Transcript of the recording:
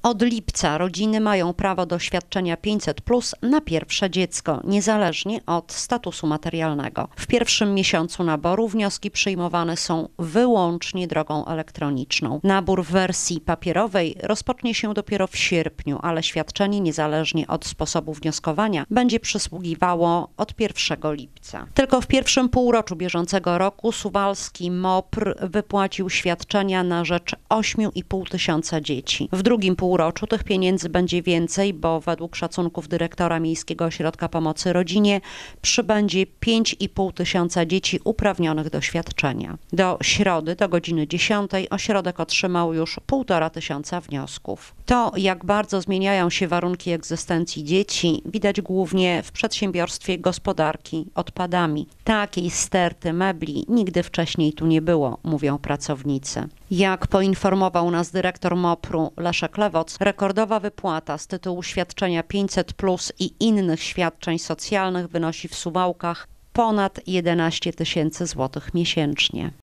Od lipca rodziny mają prawo do świadczenia 500+ na pierwsze dziecko, niezależnie od statusu materialnego. W pierwszym miesiącu naboru wnioski przyjmowane są wyłącznie drogą elektroniczną. Nabór w wersji papierowej rozpocznie się dopiero w sierpniu, ale świadczenie niezależnie od sposobu wnioskowania będzie przysługiwało od 1 lipca. Tylko w pierwszym półroczu bieżącego roku suwalski MOPR wypłacił świadczenia na rzecz 8,5 tysiąca dzieci. W drugim półroczu tych pieniędzy będzie więcej, bo według szacunków dyrektora Miejskiego Ośrodka Pomocy Rodzinie przybędzie 5,5 tysiąca dzieci uprawnionych do świadczenia. Do środy, do godziny 10 ośrodek otrzymał już 1,5 tysiąca wniosków. To, jak bardzo zmieniają się warunki egzystencji dzieci, widać głównie w przedsiębiorstwie gospodarki odpadami. Takiej sterty mebli nigdy wcześniej tu nie było, mówią pracownicy. Jak poinformował nas dyrektor MOPR-u Leszek Lewoc, rekordowa wypłata z tytułu świadczenia 500+ i innych świadczeń socjalnych wynosi w Suwałkach ponad 11 tysięcy złotych miesięcznie.